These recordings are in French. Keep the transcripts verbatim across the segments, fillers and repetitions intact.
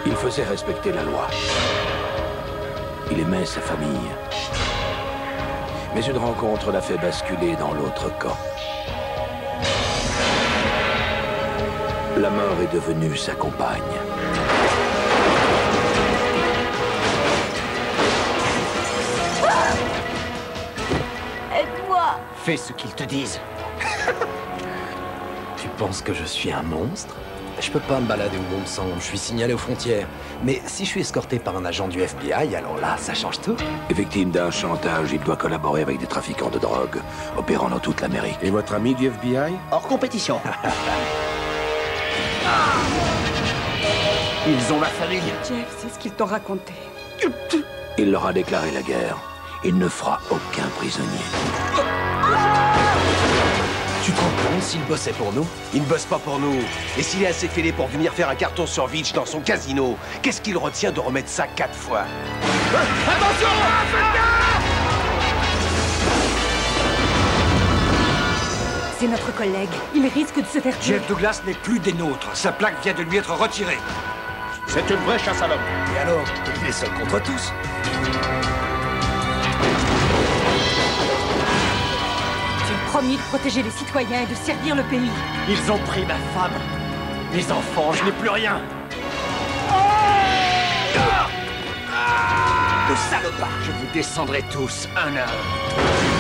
Il faisait respecter la loi. Il aimait sa famille. Mais une rencontre l'a fait basculer dans l'autre camp. La mort est devenue sa compagne. Aide-moi! Fais ce qu'ils te disent. Tu penses que je suis un monstre? Je peux pas me balader où bon me semble, je suis signalé aux frontières. Mais si je suis escorté par un agent du F B I, alors là, ça change tout. Victime d'un chantage, il doit collaborer avec des trafiquants de drogue, opérant dans toute l'Amérique. Et votre ami du F B I? Hors compétition. Ils ont ma famille. Jeff, c'est ce qu'ils t'ont raconté. Il leur a déclaré la guerre. Il ne fera aucun prisonnier. Tu te rends compte s'il bossait pour nous? Il ne bosse pas pour nous. Et s'il est assez fêlé pour venir faire un carton sur Vitch dans son casino, qu'est-ce qu'il retient de remettre ça quatre fois? Attention! C'est notre collègue. Il risque de se faire tuer. Jeff Douglas n'est plus des nôtres. Sa plaque vient de lui être retirée. C'est une vraie chasse à l'homme. Et alors, il est seul contre tous. Tu es promis de protéger les citoyens et de servir le pays. Ils ont pris ma femme. Mes enfants, je n'ai plus rien. Le salopard. Je vous descendrai tous, un à un.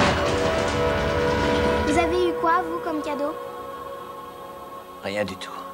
Vous avez eu quoi, vous, comme cadeau? Rien du tout.